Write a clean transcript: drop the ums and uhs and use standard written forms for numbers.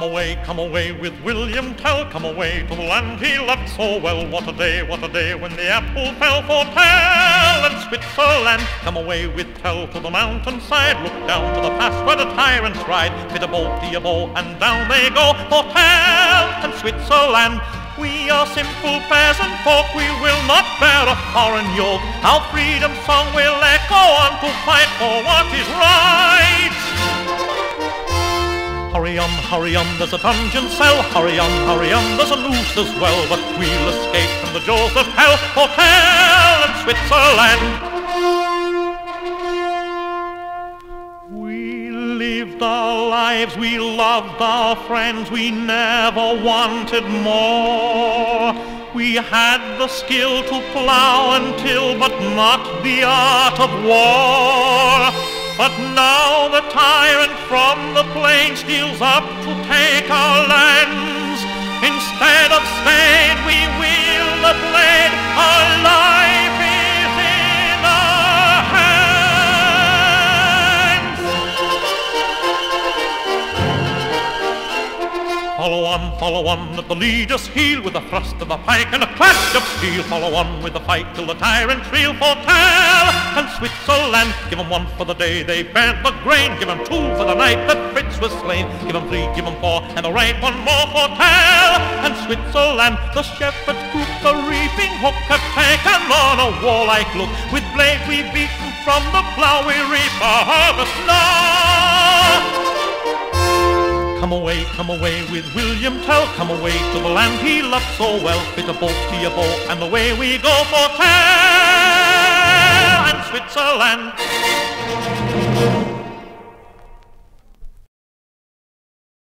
Come away with William Tell. Come away to the land he loved so well. What a day when the apple fell for Tell and Switzerland. Come away with Tell to the mountainside. Look down to the pass where the tyrants ride. Bid a bow, and down they go for Tell and Switzerland. We are simple peasant folk, we will not bear a foreign yoke. Our freedom song will echo on to fight for what is right. Hurry on, there's a dungeon cell. Hurry on, there's a noose as well. But we'll escape from the jaws of hell for Tell and Switzerland. We lived our lives, we loved our friends, we never wanted more. We had the skill to plough and till, but not the art of war. But now the tyrant from the plain steals up to take our lands. Instead of spade, we wield the blade. Our life is in our hands. Follow on, let the leaders heel with a thrust of the pike and a clash of steel. Follow on with the fight till the tyrant reel for Tell and Switzerland. Give 'em one for the day they burnt the grain. Give 'em two for the night that Fritz was slain. Give 'em three, give 'em four, and the right one more for Tell and Switzerland. The shepherd's crook, the reaping hook have taken on a warlike look. With blade we've beaten from the plough, we reap our harvest now. Come away with William Tell. Come away to the land he loved so well. Bit a bow, and away we go for Tell and Switzerland.